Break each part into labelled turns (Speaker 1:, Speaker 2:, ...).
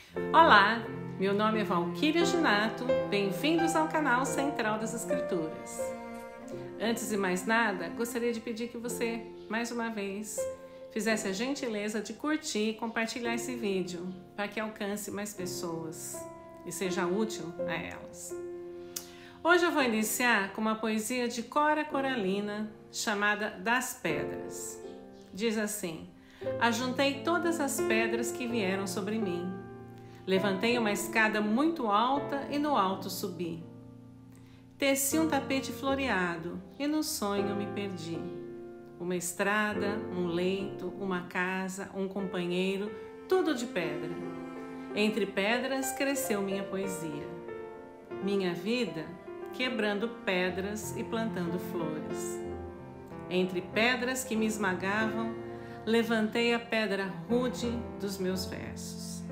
Speaker 1: Olá, meu nome é Valquíria Ginato, bem-vindos ao canal Central das Escrituras. Antes de mais nada, gostaria de pedir que você, mais uma vez, fizesse a gentileza de curtir e compartilhar esse vídeo para que alcance mais pessoas e seja útil a elas. Hoje eu vou iniciar com uma poesia de Cora Coralina chamada Das Pedras. Diz assim: ajuntei todas as pedras que vieram sobre mim. Levantei uma escada muito alta e no alto subi. Teci um tapete floreado e no sonho me perdi. Uma estrada, um leito, uma casa, um companheiro, tudo de pedra. Entre pedras cresceu minha poesia. Minha vida quebrando pedras e plantando flores. Entre pedras que me esmagavam, levantei a pedra rude dos meus versos.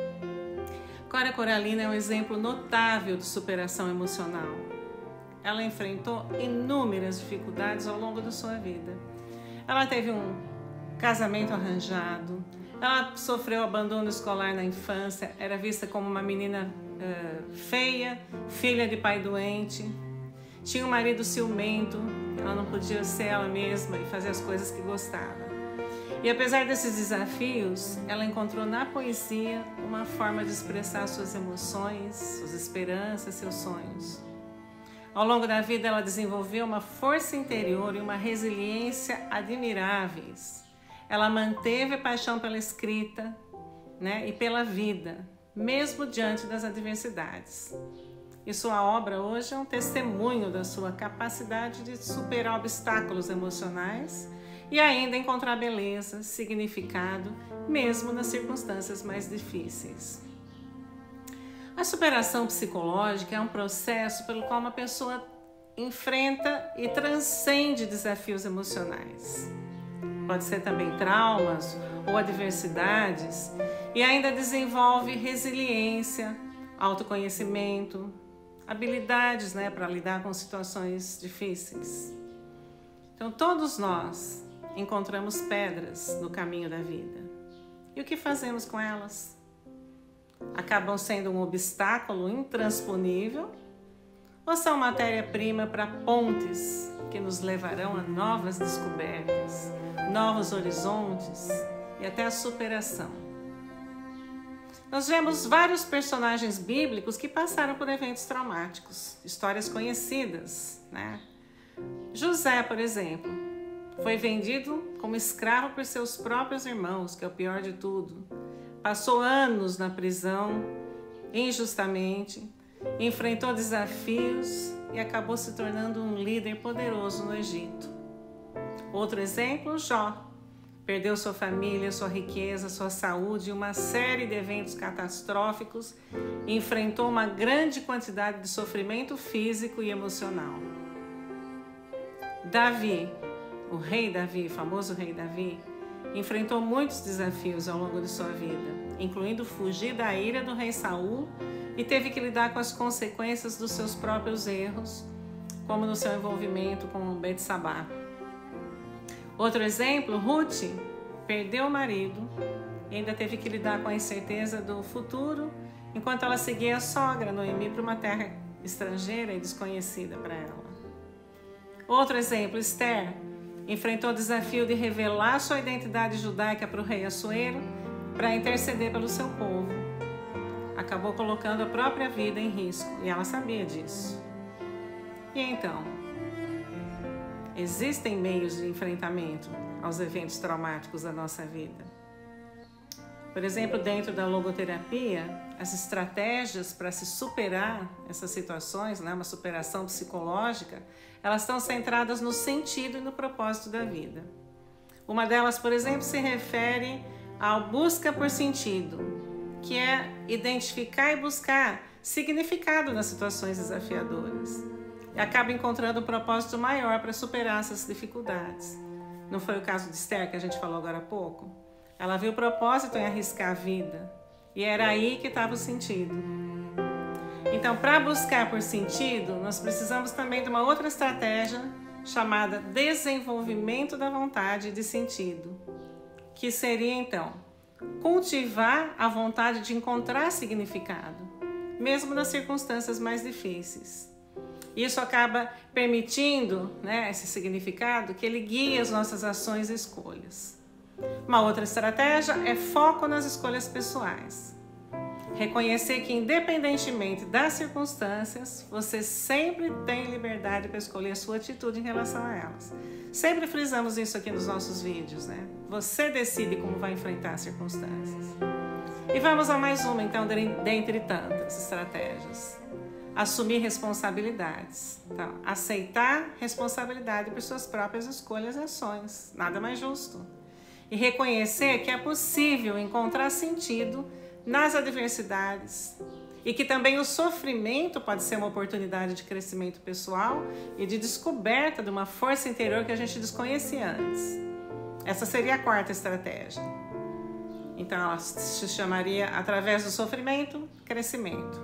Speaker 1: Cora Coralina é um exemplo notável de superação emocional. Ela enfrentou inúmeras dificuldades ao longo da sua vida. Ela teve um casamento arranjado, ela sofreu abandono escolar na infância, era vista como uma menina feia, filha de pai doente, tinha um marido ciumento, ela não podia ser ela mesma e fazer as coisas que gostava. E apesar desses desafios, ela encontrou na poesia uma forma de expressar suas emoções, suas esperanças, seus sonhos. Ao longo da vida, ela desenvolveu uma força interior e uma resiliência admiráveis. Ela manteve a paixão pela escrita, e pela vida, mesmo diante das adversidades. E sua obra hoje é um testemunho da sua capacidade de superar obstáculos emocionais e ainda encontrar beleza, significado, mesmo nas circunstâncias mais difíceis. A superação psicológica é um processo pelo qual uma pessoa enfrenta e transcende desafios emocionais. Pode ser também traumas ou adversidades e ainda desenvolve resiliência, autoconhecimento, habilidades para lidar com situações difíceis. Então todos nós encontramos pedras no caminho da vida. E o que fazemos com elas? Acabam sendo um obstáculo intransponível ou são matéria-prima para pontes que nos levarão a novas descobertas, novos horizontes e até a superação? Nós vemos vários personagens bíblicos que passaram por eventos traumáticos, histórias conhecidas, José, por exemplo, foi vendido como escravo por seus próprios irmãos, que é o pior de tudo. Passou anos na prisão, injustamente, enfrentou desafios e acabou se tornando um líder poderoso no Egito. Outro exemplo, Jó. Perdeu sua família, sua riqueza, sua saúde e uma série de eventos catastróficos, e enfrentou uma grande quantidade de sofrimento físico e emocional. Davi, o rei Davi, famoso rei Davi, enfrentou muitos desafios ao longo de sua vida, incluindo fugir da ira do rei Saul e teve que lidar com as consequências dos seus próprios erros, como no seu envolvimento com Betsabá. Outro exemplo, Ruth perdeu o marido e ainda teve que lidar com a incerteza do futuro, enquanto ela seguia a sogra Noemi para uma terra estrangeira e desconhecida para ela. Outro exemplo, Esther enfrentou o desafio de revelar sua identidade judaica para o rei Assuero para interceder pelo seu povo. Acabou colocando a própria vida em risco e ela sabia disso. E então, existem meios de enfrentamento aos eventos traumáticos da nossa vida. Por exemplo, dentro da logoterapia, as estratégias para se superar essas situações, uma superação psicológica, elas estão centradas no sentido e no propósito da vida. Uma delas, por exemplo, se refere à busca por sentido, que é identificar e buscar significado nas situações desafiadoras. E acaba encontrando um propósito maior para superar essas dificuldades. Não foi o caso de Esther, que a gente falou agora há pouco? Ela viu o propósito em arriscar a vida. E era aí que estava o sentido. Então, para buscar por sentido, nós precisamos também de uma outra estratégia chamada desenvolvimento da vontade de sentido, que seria, então, cultivar a vontade de encontrar significado, mesmo nas circunstâncias mais difíceis. Isso acaba permitindo, esse significado, que ele guie as nossas ações e escolhas. Uma outra estratégia é foco nas escolhas pessoais. Reconhecer que, independentemente das circunstâncias, você sempre tem liberdade para escolher a sua atitude em relação a elas. Sempre frisamos isso aqui nos nossos vídeos, Você decide como vai enfrentar as circunstâncias. E vamos a mais uma, então, dentre tantas estratégias. Assumir responsabilidades. Então, aceitar responsabilidade por suas próprias escolhas e ações. Nada mais justo. E reconhecer que é possível encontrar sentido nas adversidades e que também o sofrimento pode ser uma oportunidade de crescimento pessoal e de descoberta de uma força interior que a gente desconhecia antes. Essa seria a quarta estratégia. Então, ela se chamaria, através do sofrimento, crescimento.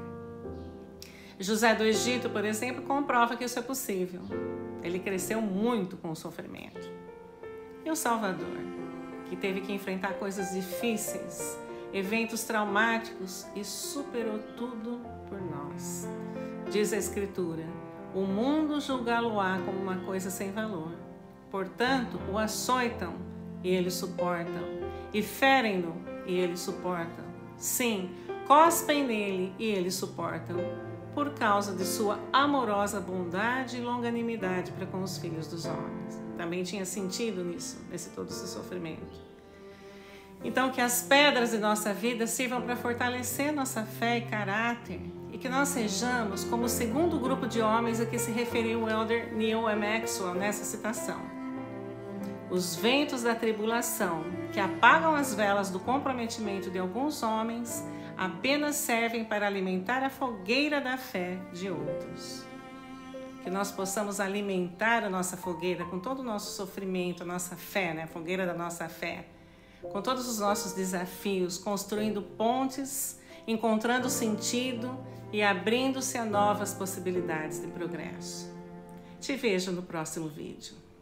Speaker 1: José do Egito, por exemplo, comprova que isso é possível. Ele cresceu muito com o sofrimento. E o Salvador, que teve que enfrentar coisas difíceis, eventos traumáticos e superou tudo por nós. Diz a Escritura: o mundo julgá-lo-á como uma coisa sem valor. Portanto, o açoitam e ele suportam, e ferem-no e ele suportam. Sim, cospem nele e ele suportam, por causa de sua amorosa bondade e longanimidade para com os filhos dos homens. Também tinha sentido nisso, nesse todo esse sofrimento. Então, que as pedras de nossa vida sirvam para fortalecer nossa fé e caráter e que nós sejamos como o segundo grupo de homens a que se referiu o elder Neil M. Maxwell nessa citação. Os ventos da tribulação que apagam as velas do comprometimento de alguns homens apenas servem para alimentar a fogueira da fé de outros. Que nós possamos alimentar a nossa fogueira com todo o nosso sofrimento, a nossa fé, a fogueira da nossa fé, com todos os nossos desafios, construindo pontes, encontrando sentido e abrindo-se a novas possibilidades de progresso. Te vejo no próximo vídeo.